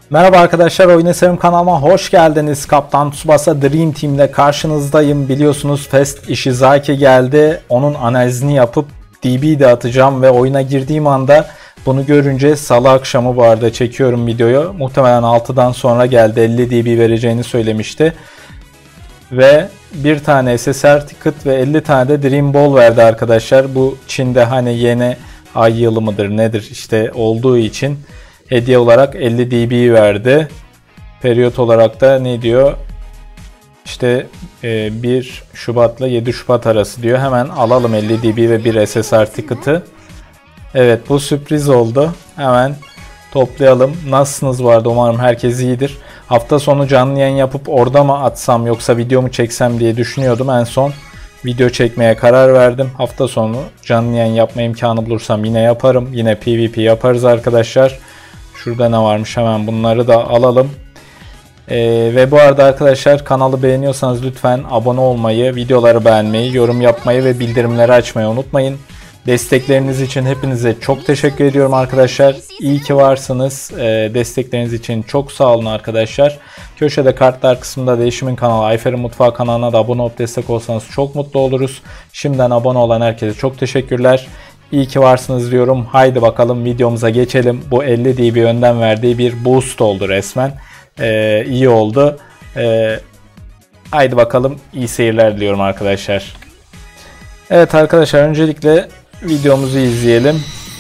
Merhaba arkadaşlar, Oyun Eserim kanalıma hoş geldiniz. Kaptan Tsubasa Dream Team'le karşınızdayım. Biliyorsunuz Fast Ishizaki geldi. Onun analizini yapıp DB'de atacağım ve oyuna girdiğim anda bunu görünce salı akşamı bu arada çekiyorum videoyu. Muhtemelen 6'dan sonra geldi. 50 DB vereceğini söylemişti. Ve bir tane SSR ticket ve 50 tane de Dream Ball verdi arkadaşlar. Bu Çin'de hani yeni ay yılı mıdır nedir işte olduğu için hediye olarak 50 DB verdi. Periyot olarak da ne diyor? İşte 1 Şubat'la 7 Şubat arası diyor. Hemen alalım 50 DB ve bir SSR ticket'ı. Evet, bu sürpriz oldu. Hemen toplayalım. Nasılsınız vardı? Umarım herkes iyidir. Hafta sonu canlı yayın yapıp orada mı atsam yoksa video mu çeksem diye düşünüyordum. En son video çekmeye karar verdim. Hafta sonu canlı yayın yapma imkanı bulursam yine yaparım. Yine PvP yaparız arkadaşlar. Şurada ne varmış, hemen bunları da alalım. Ve bu arada arkadaşlar, kanalı beğeniyorsanız lütfen abone olmayı, videoları beğenmeyi, yorum yapmayı ve bildirimleri açmayı unutmayın. Destekleriniz için hepinize çok teşekkür ediyorum arkadaşlar. İyi ki varsınız. Destekleriniz için çok sağ olun arkadaşlar. Köşede kartlar kısmında Değişim'in kanalı Ayfer'in Mutfağı kanalına da abone olup destek olsanız çok mutlu oluruz. Şimdiden abone olan herkese çok teşekkürler. İyi ki varsınız diyorum. Haydi bakalım videomuza geçelim. Bu 50 DB önden verdiği bir boost oldu resmen. İyi oldu. Haydi bakalım, iyi seyirler diliyorum arkadaşlar. Evet arkadaşlar, öncelikle videomuzu izleyelim.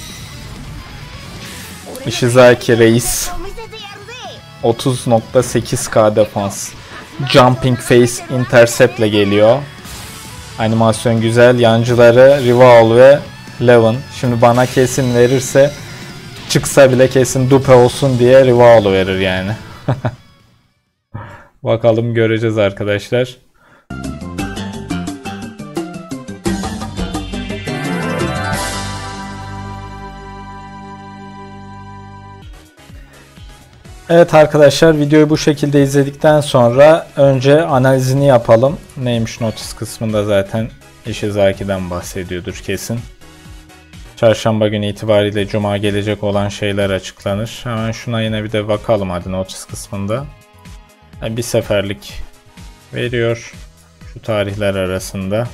Ishizaki Reis 30.8k defans. Jumping Face Intercept ile geliyor. Animasyon güzel. Yancıları Rival ve Levin. Şimdi bana kesin verirse, çıksa bile kesin dupe olsun diye Rival'ı verir yani. Bakalım, göreceğiz arkadaşlar. Evet arkadaşlar, videoyu bu şekilde izledikten sonra önce analizini yapalım. Neymiş, notis kısmında zaten Ishizaki'den bahsediyordur kesin. Çarşamba günü itibariyle Cuma gelecek olan şeyler açıklanır. Hemen şuna yine bir de bakalım hadi, notis kısmında. Bir seferlik veriyor şu tarihler arasında.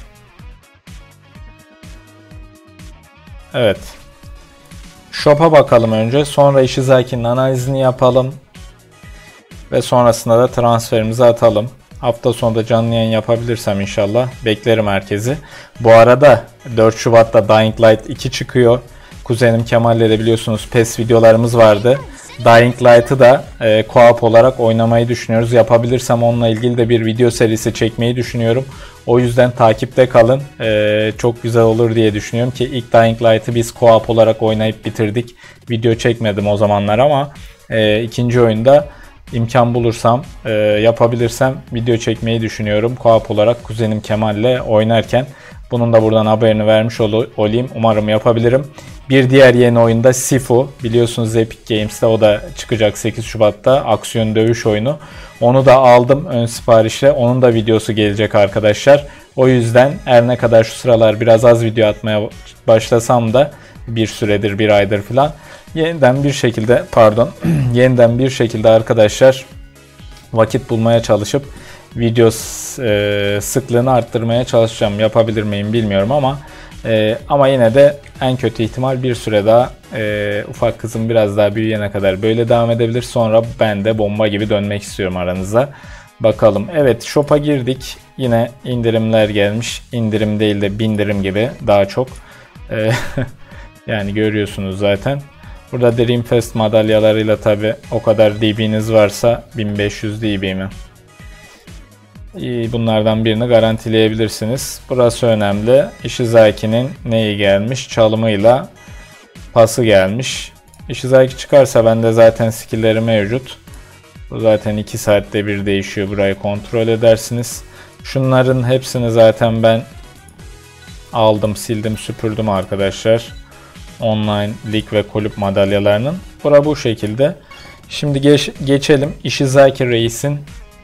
Evet. Shop'a bakalım önce. Sonra Ishizaki'nin analizini yapalım. Ve sonrasında da transferimizi atalım. Hafta sonunda canlı yayın yapabilirsem inşallah beklerim herkesi. Bu arada 4 Şubat'ta Dying Light 2 çıkıyor. Kuzenim Kemal'le de biliyorsunuz PES videolarımız vardı. Dying Light'ı da co-op olarak oynamayı düşünüyoruz. Yapabilirsem onunla ilgili de bir video serisi çekmeyi düşünüyorum. O yüzden takipte kalın. Çok güzel olur diye düşünüyorum ki ilk Dying Light'ı biz co-op olarak oynayıp bitirdik. Video çekmedim o zamanlar ama ikinci oyunda imkan bulursam, yapabilirsem video çekmeyi düşünüyorum. Co-op olarak kuzenim Kemal'le oynarken. Bunun da buradan haberini vermiş olayım. Umarım yapabilirim. Bir diğer yeni oyunda Sifu. Biliyorsunuz Epic Games'te o da çıkacak 8 Şubat'ta. Aksiyon dövüş oyunu. Onu da aldım ön siparişle. Onun da videosu gelecek arkadaşlar. O yüzden her ne kadar şu sıralar biraz az video atmaya başlasam da bir süredir, bir aydır falan, yeniden bir şekilde arkadaşlar vakit bulmaya çalışıp video sıklığını arttırmaya çalışacağım. Yapabilir miyim bilmiyorum ama yine de en kötü ihtimal bir süre daha ufak kızım biraz daha büyüyene kadar böyle devam edebilir. Sonra ben de bomba gibi dönmek istiyorum aranıza. Bakalım. Evet, shop'a girdik. Yine indirimler gelmiş. İndirim değil de bindirim gibi daha çok. Yani görüyorsunuz zaten. Burada Dreamfest madalyalarıyla tabi o kadar DB'niz varsa 1500 DB mi? Bunlardan birini garantileyebilirsiniz. Burası önemli. Ishizaki'nin neyi gelmiş? Çalımıyla pası gelmiş. Ishizaki çıkarsa bende zaten skill'leri mevcut. Bu zaten 2 saatte bir değişiyor. Burayı kontrol edersiniz. Şunların hepsini zaten ben aldım, sildim, süpürdüm arkadaşlar. Online lig ve kulüp madalyalarının. Bura bu şekilde. Şimdi geçelim Ishizaki Reis'in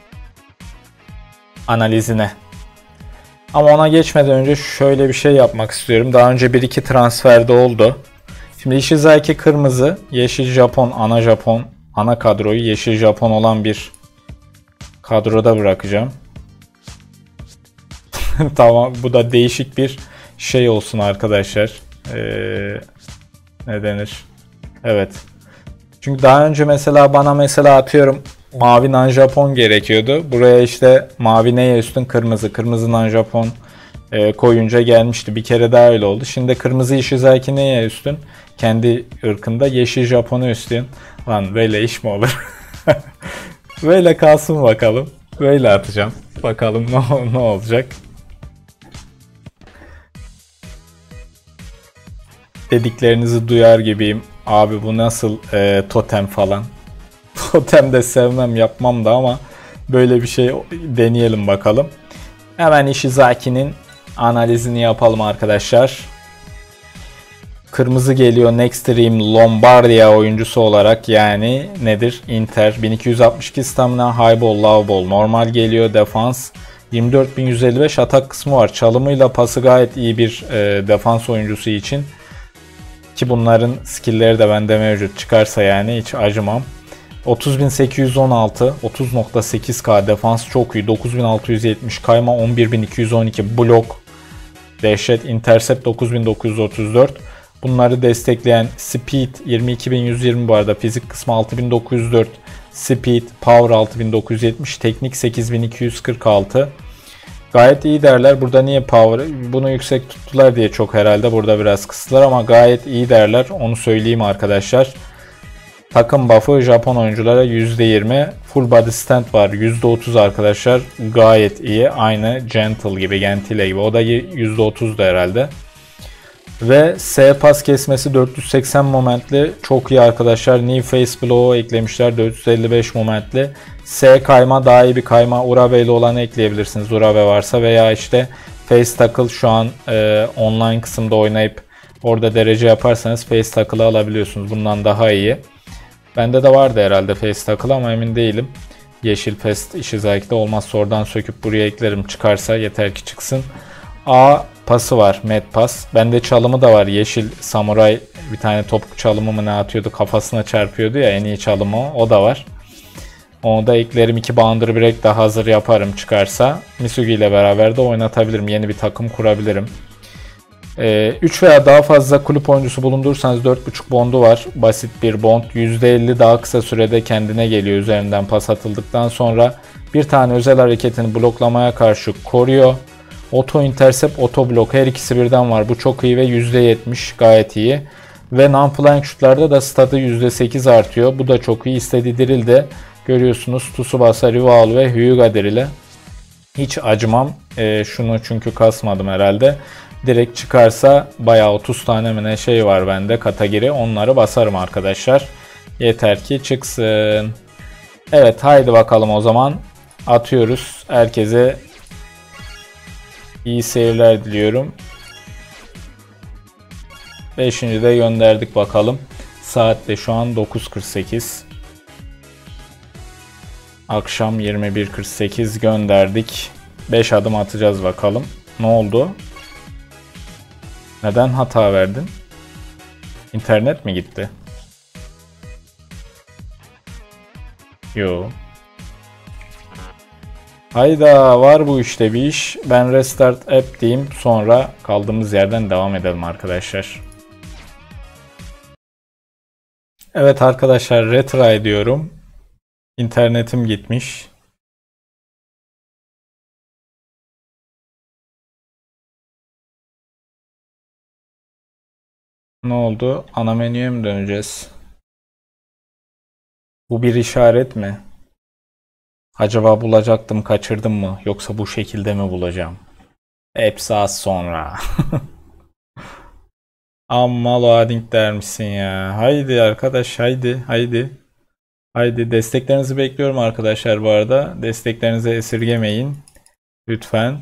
analizine. Ama ona geçmeden önce şöyle bir şey yapmak istiyorum. Daha önce 1-2 transferde oldu. Şimdi Ishizaki kırmızı, yeşil Japon, ana Japon ana kadroyu yeşil Japon olan bir kadroda bırakacağım. Tamam, bu da değişik bir şey olsun arkadaşlar. Ne denir? Evet. Çünkü daha önce mesela bana atıyorum mavi nan Japon gerekiyordu. Buraya işte mavi neye üstün kırmızı. Kırmızı nan Japon koyunca gelmişti. Bir kere daha öyle oldu. Şimdi kırmızı Ishizaki neye üstün? Kendi ırkında yeşil Japon'a üstün. Lan böyle iş mi olur? Böyle kalsın bakalım. Böyle atacağım. Bakalım ne olacak. Dediklerinizi duyar gibiyim. Abi bu nasıl totem falan. Totem de sevmem, yapmam da ama böyle bir şey deneyelim bakalım. Hemen Ishizaki'nin analizini yapalım arkadaşlar. Kırmızı geliyor Nextream Lombardia oyuncusu olarak, yani nedir? Inter 1262 stamina, high ball, low ball normal geliyor. Defans 24155, atak kısmı var. Çalımıyla pası gayet iyi bir defans oyuncusu için. Ki bunların skill'leri de bende mevcut. Çıkarsa yani hiç acımam. 30.816, 30.8k defans çok iyi. 9.670 kayma, 11.212 blok. Dehşet. Intercept 9.934. Bunları destekleyen Speed 22.120 bu arada. Fizik kısmı 6.904. Speed, Power 6.970. Teknik 8.246. Gayet iyi derler. Burada niye Power? Bunu yüksek tuttular diye çok herhalde. Burada biraz kıstılar ama gayet iyi derler. Onu söyleyeyim arkadaşlar. Takım buff'ı Japon oyunculara %20. Full body stand var. %30 arkadaşlar. Gayet iyi. Aynı Gentle gibi, Gentile gibi. O da %30'du herhalde. Ve S pas kesmesi 480 momentli. Çok iyi arkadaşlar. New Face Blow eklemişler. 455 momentli. S kayma, daha iyi bir kayma. Urabe ile olanı ekleyebilirsiniz. Urabe varsa, veya işte Face Tackle şu an online kısımda oynayıp orada derece yaparsanız Face Tackle'ı alabiliyorsunuz. Bundan daha iyi. Bende de vardı herhalde Face Tackle ama emin değilim. Yeşil Fest Ishizaki'de olmazsa oradan söküp buraya eklerim, çıkarsa yeter ki çıksın. A pası var, Med pas. Bende çalımı da var. Yeşil Samuray bir tane top çalımı mı ne atıyordu, kafasına çarpıyordu ya, en iyi çalımı o da var. Onu da eklerim. 2 boundary break de hazır yaparım çıkarsa. Misugi ile beraber de oynatabilirim. Yeni bir takım kurabilirim. 3 veya daha fazla kulüp oyuncusu bulundurursanız 4.5 bondu var. Basit bir bond. %50 daha kısa sürede kendine geliyor üzerinden pas atıldıktan sonra. Bir tane özel hareketini bloklamaya karşı koruyor. Auto intercept, auto blok, her ikisi birden var. Bu çok iyi ve %70 gayet iyi. Ve non-flying şutlarda da statı %8 artıyor. Bu da çok iyi. İstediği drill de görüyorsunuz. Tsubasa, Rival ve Hyuga drill'e. Hiç acımam. Şunu çünkü kasmadım herhalde. Direkt çıkarsa bayağı 30 tane mi ne şey var bende katagiri. Onları basarım arkadaşlar. Yeter ki çıksın. Evet, haydi bakalım o zaman. Atıyoruz. Herkese iyi seyirler diliyorum. 5. de gönderdik bakalım. Saat de şu an 9.48. Akşam 21.48 gönderdik. 5 adım atacağız bakalım. Ne oldu? Neden hata verdin? İnternet mi gitti? Yo. Hayda, var bu işte bir iş. Ben restart app diyeyim, sonra kaldığımız yerden devam edelim arkadaşlar. Evet arkadaşlar, retry diyorum. İnternetim gitmiş. Ne oldu? Ana menüye mi döneceğiz? Bu bir işaret mi? Acaba bulacaktım, kaçırdım mı? Yoksa bu şekilde mi bulacağım? Hepsi az sonra. Amma loading dermişsin ya. Haydi arkadaş, haydi haydi. Haydi, desteklerinizi bekliyorum arkadaşlar bu arada. Desteklerinizi esirgemeyin. Lütfen.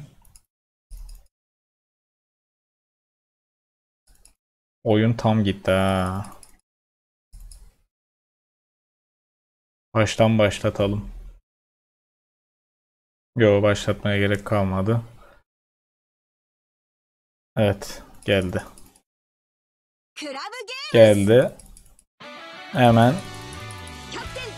Oyun tam gitti ha. Baştan başlatalım. Yo, başlatmaya gerek kalmadı. Evet, geldi. Geldi. Hemen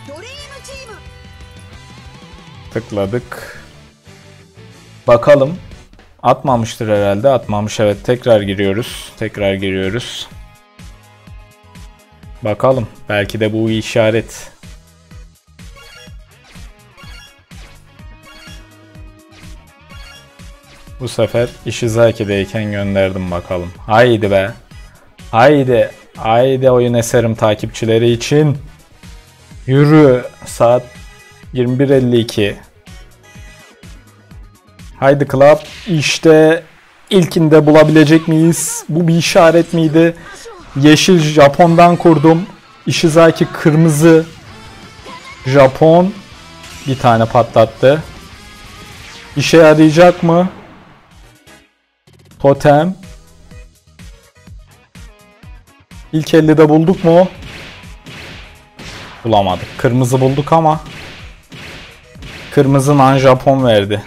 Tıkladık. Bakalım. Atmamıştır herhalde. Atmamış, evet. Tekrar giriyoruz. Tekrar giriyoruz. Bakalım. Belki de bu işaret. Bu sefer Ishizaki'deyken gönderdim bakalım. Haydi be. Haydi. Haydi oyun eserim takipçileri için. Yürü. Saat 21:52. Haydi Club. İşte ilkinde bulabilecek miyiz? Bu bir işaret miydi? Yeşil Japon'dan kurdum. Ishizaki kırmızı Japon. Bir tane patlattı. İşe yarayacak mı? Totem. İlk 50'de bulduk mu? Bulamadık. Kırmızı bulduk ama kırmızı nan Japon verdi.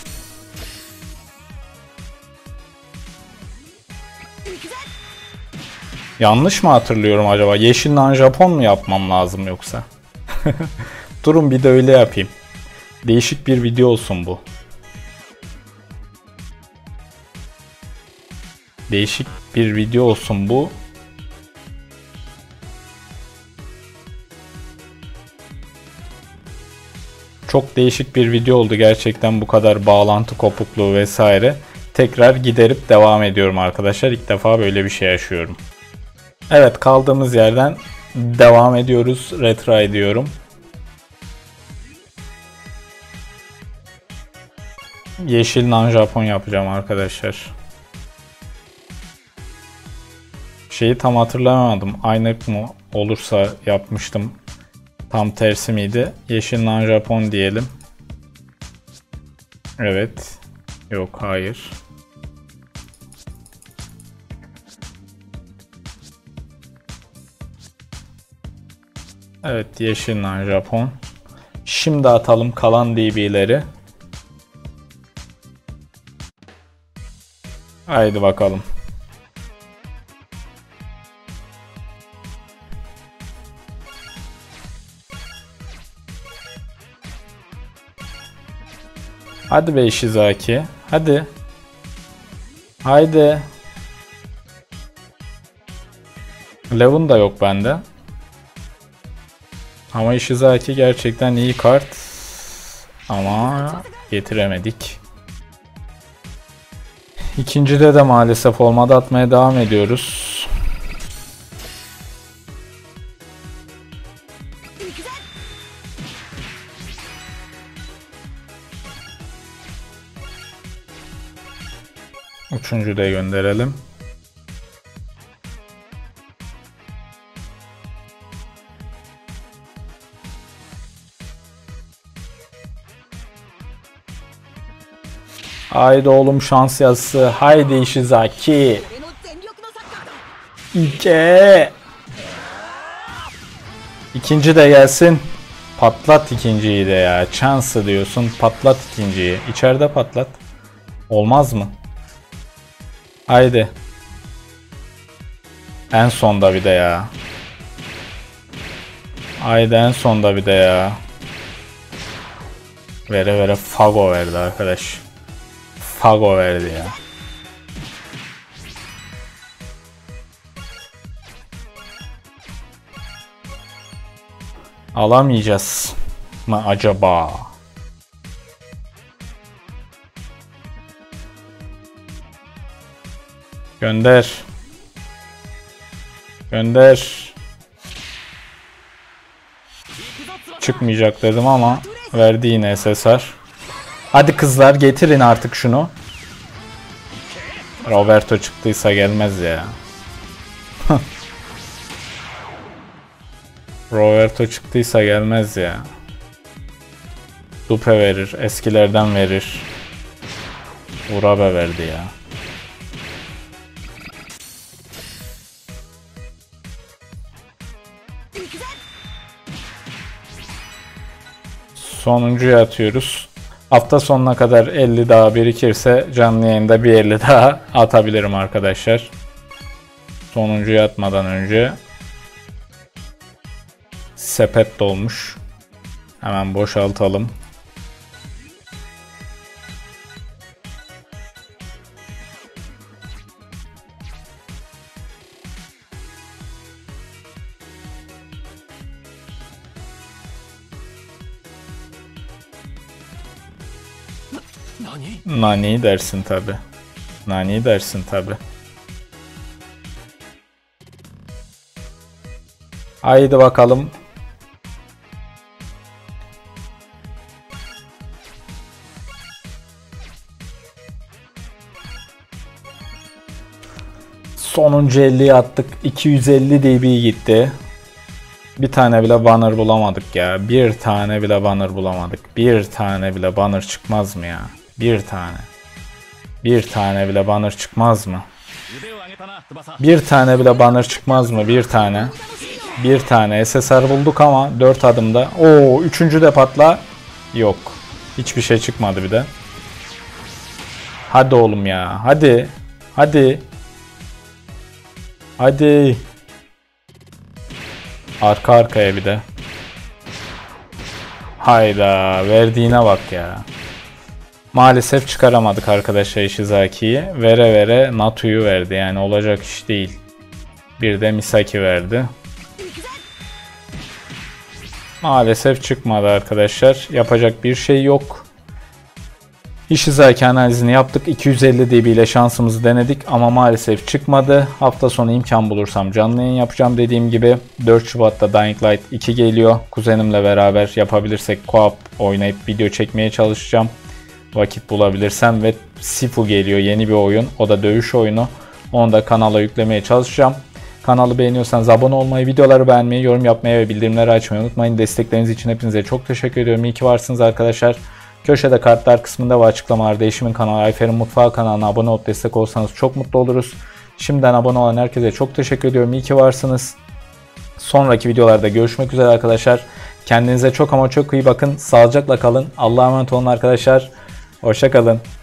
Yanlış mı hatırlıyorum acaba? Yeşil nan Japon mu yapmam lazım yoksa? Durun bir de öyle yapayım. Değişik bir video olsun bu. Değişik bir video olsun bu. Çok değişik bir video oldu gerçekten, bu kadar bağlantı kopukluğu vesaire. Tekrar giderip devam ediyorum arkadaşlar. İlk defa böyle bir şey yaşıyorum. Evet, kaldığımız yerden devam ediyoruz. Retry ediyorum. Yeşil nan Japon yapacağım arkadaşlar. Şeyi tam hatırlamadım. Aynı mı olursa yapmıştım. Tam tersi miydi? Yeşil nan Japon diyelim. Evet. Yok, hayır. Evet, yeşil nan Japon. Şimdi atalım kalan DB'leri. Haydi bakalım. Hadi be Ishizaki. Hadi. Haydi. Levin da yok bende. Ama Ishizaki gerçekten iyi kart. Ama getiremedik. İkincide de maalesef olmadı. Atmaya devam ediyoruz. Üçüncü de gönderelim. Haydi oğlum, şans yazısı. Haydi Ishizaki. İki. İkinci de gelsin. Patlat ikinciyi de ya. Chance diyorsun. Patlat ikinciyi. İçeride patlat. Olmaz mı? Haydi. En sonda bir de ya. Haydi en sonda bir de ya. Vere vere Fago verdi arkadaş. Fago verdi ya. Alamayacağız mı acaba? Gönder. Gönder. Çıkmayacak dedim ama verdi yine SSR. Hadi kızlar, getirin artık şunu. Roberto çıktıysa gelmez ya. Roberto çıktıysa gelmez ya. Dupe verir. Eskilerden verir. Urabe verdi ya. Sonuncuya atıyoruz. Hafta sonuna kadar 50 daha birikirse canlı yayında bir 50 daha atabilirim arkadaşlar. Sonuncuya atmadan önce sepet dolmuş. Hemen boşaltalım. Nani dersin tabi. Nani dersin tabi. Haydi bakalım. Sonuncu 50'yi attık. 250 dB gitti. Bir tane bile banner bulamadık ya. Bir tane bile banner bulamadık. Bir tane bile banner çıkmaz mı ya? Bir tane. Bir tane bile banner çıkmaz mı? Bir tane bile banner çıkmaz mı? Bir tane. Bir tane SSR bulduk ama 4 adımda. Oo, üçüncü de patla. Yok. Hiçbir şey çıkmadı bir de. Hadi oğlum ya. Hadi. Hadi. Hadi. Arka arkaya bir de. Hayda. Verdiğine bak ya. Maalesef çıkaramadık arkadaşlar Ishizaki'yi. Vere vere Natu'yu verdi. Yani olacak iş değil. Bir de Misaki verdi. Maalesef çıkmadı arkadaşlar. Yapacak bir şey yok. Ishizaki analizini yaptık. 250 dB ile şansımızı denedik ama maalesef çıkmadı. Hafta sonu imkan bulursam canlı yayın yapacağım dediğim gibi. 4 Şubat'ta Dying Light 2 geliyor. Kuzenimle beraber yapabilirsek co-op oynayıp video çekmeye çalışacağım. Vakit bulabilirsem ve Sifu geliyor, yeni bir oyun. O da dövüş oyunu. Onu da kanala yüklemeye çalışacağım. Kanalı beğeniyorsanız abone olmayı, videoları beğenmeyi, yorum yapmayı ve bildirimleri açmayı unutmayın. Destekleriniz için hepinize çok teşekkür ediyorum. İyi ki varsınız arkadaşlar. Köşede kartlar kısmında ve açıklamalarda eşimin kanalı Ayfer'in Mutfağı kanalına abone olup destek olursanız çok mutlu oluruz. Şimdiden abone olan herkese çok teşekkür ediyorum. İyi ki varsınız. Sonraki videolarda görüşmek üzere arkadaşlar. Kendinize çok ama çok iyi bakın. Sağlıcakla kalın. Allah'a emanet olun arkadaşlar. Hoşça kalın.